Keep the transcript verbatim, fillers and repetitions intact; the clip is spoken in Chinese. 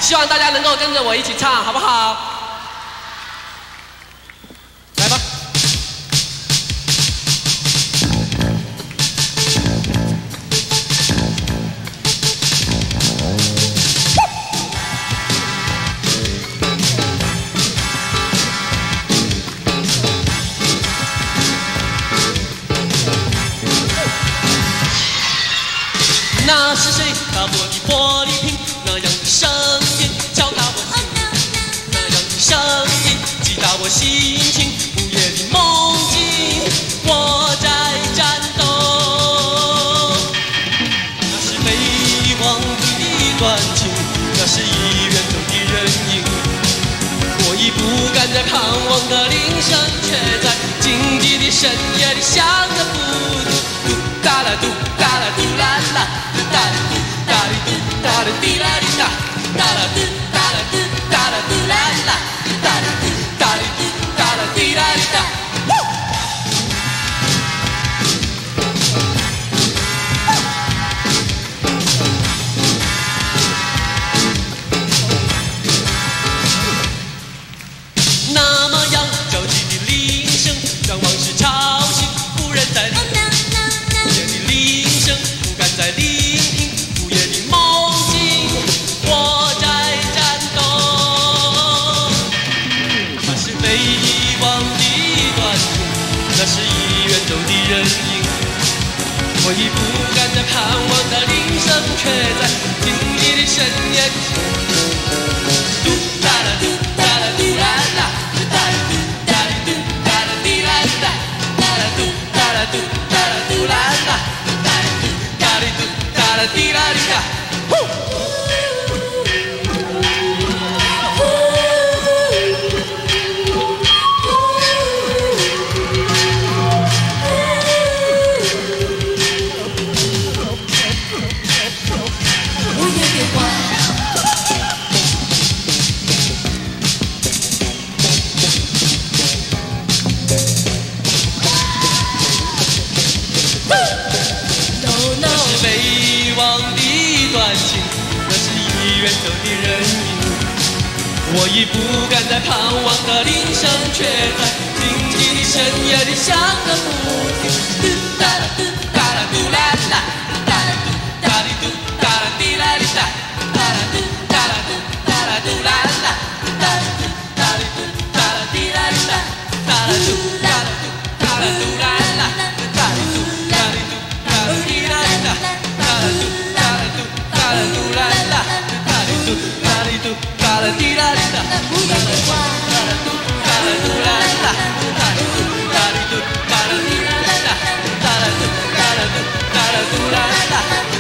希望大家能够跟着我一起唱，好不好？来吧。 那是谁打破的玻璃瓶？那样的声音敲打我心，那样的声音击打我心情。午夜的梦境，我在战斗。那是飞往的一段情，那是已远走的人影。我已不敢再盼望的铃声，却在静寂的深夜里响着不停。嘟哒啦嘟哒啦嘟啦啦。 哒啦嘟哒啦嘟哒啦滴啦滴哒，哒啦嘟哒啦嘟哒啦嘟啦啦，哒啦嘟哒啦嘟哒啦滴啦滴哒。那么样焦急的铃声，让往事吵醒，无人在聆听。夜的铃声，不敢再聆听。 那是已远走的人影，我已不敢再盼望的铃声，却在静寂的深夜。嘟哒啦嘟哒啦嘟啦啦，哒啦嘟哒啦嘟哒啦滴啦哒，哒啦嘟哒啦嘟哒啦嘟啦啦，哒啦嘟哒啦嘟哒啦滴啦滴哒。 远走的人影，我已不敢再盼望的铃声，却在静寂的深夜里响个不停。嘟哒啦嘟哒啦嘟啦啦，哒啦嘟哒哩嘟哒啦滴啦哩哒，哒啦嘟哒啦嘟哒啦嘟啦啦，哒啦嘟哒哩嘟哒啦滴啦哩哒，哒啦嘟哒啦嘟哒啦嘟啦啦，哒哩嘟哒哩嘟哒啦滴啦哩哒，哒啦嘟哒啦嘟哒啦嘟啦啦。 嘟哒哩嘟哒啦滴啦哩哒，哒啦嘟哒啦嘟哒啦嘟啦啦，哒哩嘟哒哩嘟哒啦滴啦啦，哒啦嘟哒啦嘟哒啦嘟啦啦。